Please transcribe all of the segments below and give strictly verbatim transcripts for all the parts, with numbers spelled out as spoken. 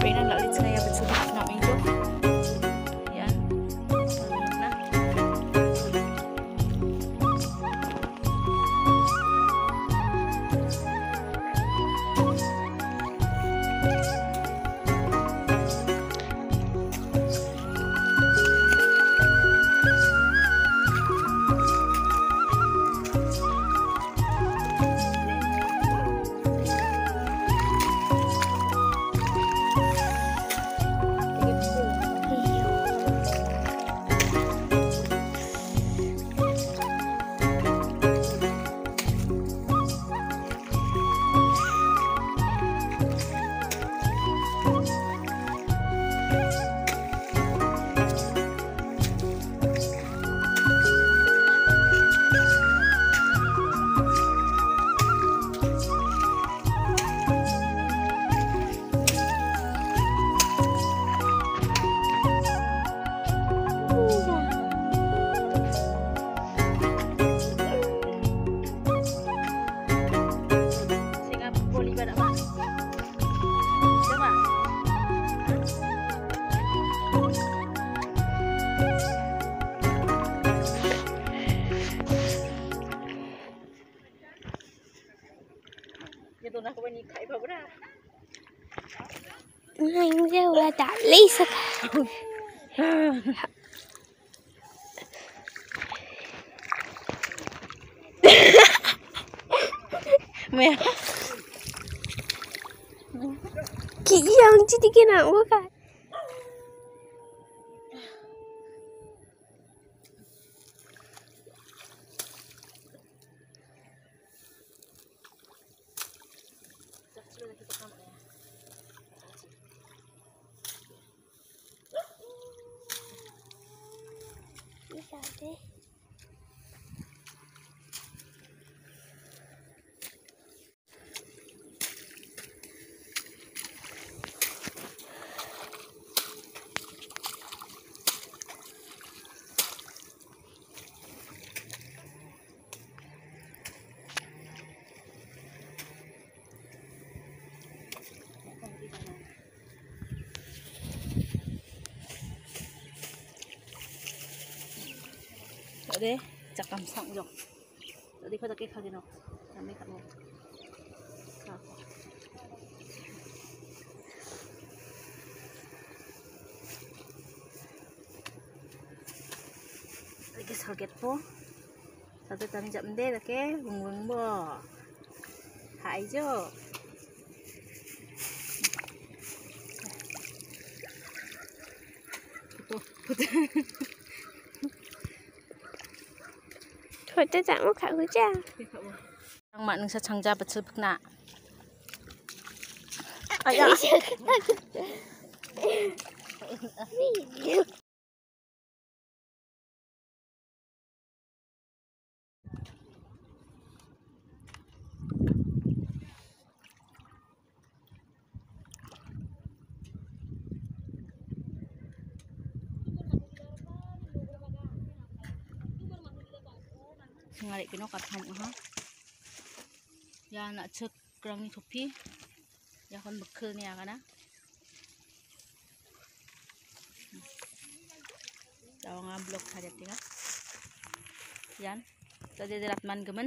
pregnant lalit saya betul nak minum. Yan. Na. Itu nak kau ni kai apa dah? Anh rêu là đã lấy sắc. Mẹ. Chị yang chị đi cái nào quá cả. Deh, cakam sang jok. Tadi kau tak kek lagi no, sampai kamu. Lagi sakit po. Satu tani jam deh, tak kek, bung bo. Hai jo. Thôi tôi chẳng có khả của cha. Ang mak nung sa changja betul pekna. Ayah. Ngarik kino katham ha. Ya nak cek kerang ni topi. Ya kon bekal ni akana. Tawang blok saja tinggal. Yan. Tadi dilat man gemen.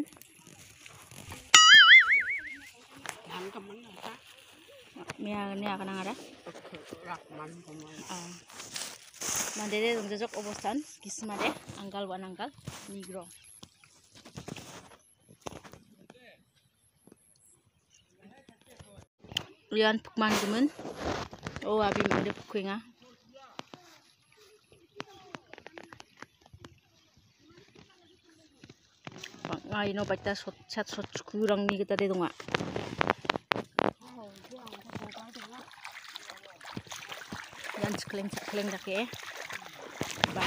Yan gemen apa? Mia ni akana ngada. Rak man gemen. Ah. Mandede dong jajak obostan kismade anggal wan anggal nigro. Lian pukman gemen. Oh abi mende pukinga. Ngai no baita sot chat sot kurang ni kita de donga. Yan cekleng cekleng dak eh. Ba.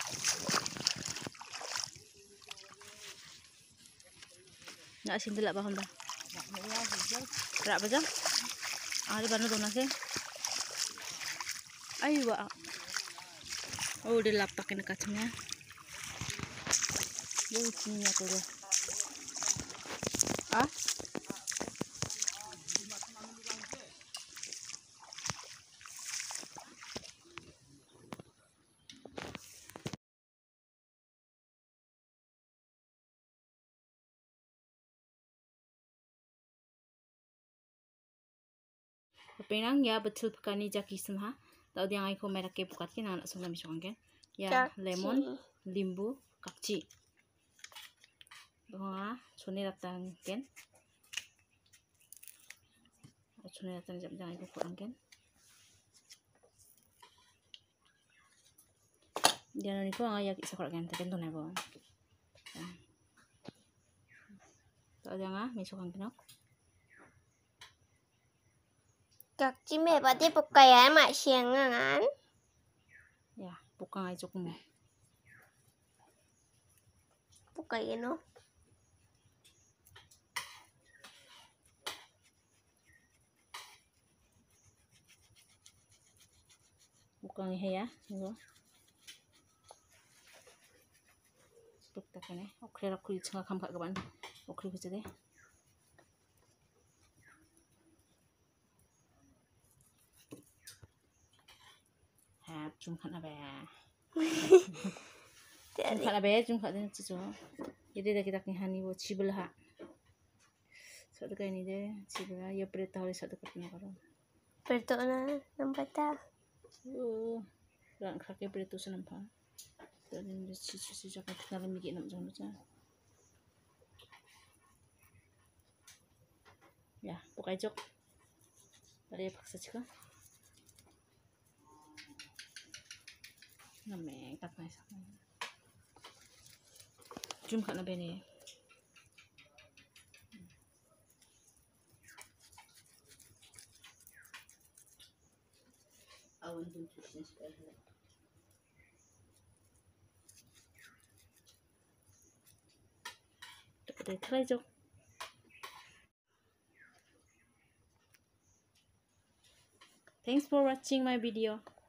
Nak sindel apa honda? Rak baja? Ari banu dona se. Ayo wa. Oh udah lapakin kacangnya. Lucunya tuh deh. Ah? Penang ya betul pekani jaki semha. Tau dia ngai ko merah ke bukat ki nak sungguh misal kan. Ya lemon, limbu, kakci. Doa suni datang kan. Suni datang jam jangan ko kurang kan. Dia ni ko ngai ya kisah kurang kan. Tapi tu nak bon. Tau dia ngai misal kan kenok. Các chị mẹ bà tiếp tục cày á mà xiềng ngán. Ya, bukan ai cok mo. Bục cày nó. Bukan ai ya, ni Buk tak ni. Okey, aku cakap kamu kat kawan. Okey kerja deh. Chúng khăn là bé chúng khăn là bé chúng khăn đến chứ jadi dah kita kini hani wo cibel ha satu kali ni deh cibel ya berita hari satu kali kalau Berto na nampak ta. oh lang kaki berita senampak dan ini cicu cicu jangan tinggal mikir nak jangan macam ya bukai jok dari paksa cika Name kat mai sak. Jum kat na bene. Awan jum susah sekali. Kita try jok. Thanks for watching my video.